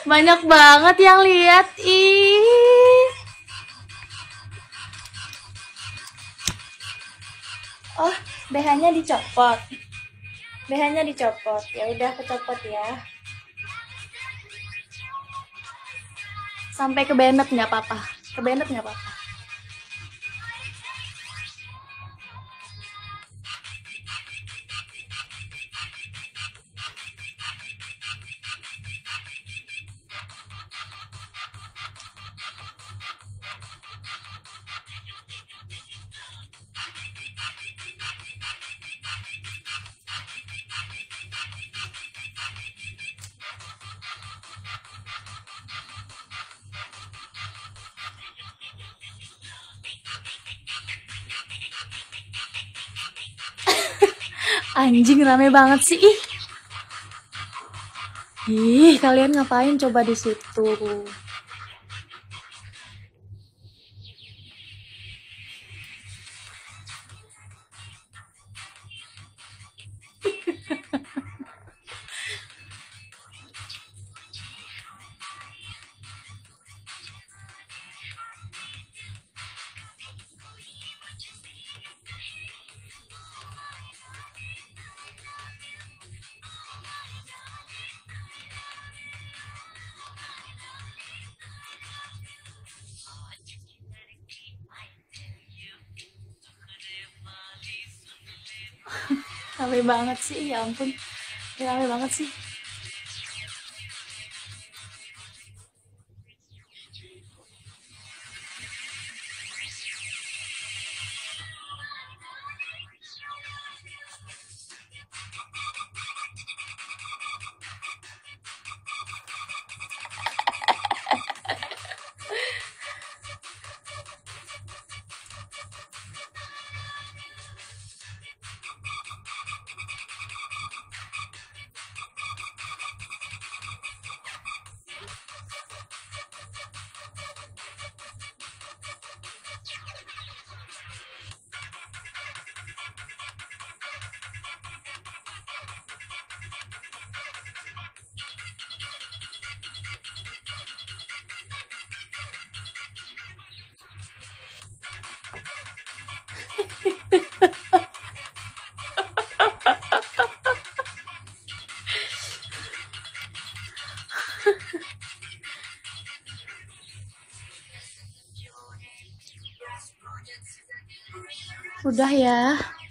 Banyak banget yang lihat. Ih. Oh, BH-nya dicopot. BH-nya dicopot. Ya udah aku copot ya. Sampai ke Bennett nggak apa-apa. Ke Bennett nggak apa-apa. Anjing rame banget sih. Ih, kalian ngapain coba di situ? Rame banget sih, ya ampun. Rame banget sih. Udah ya.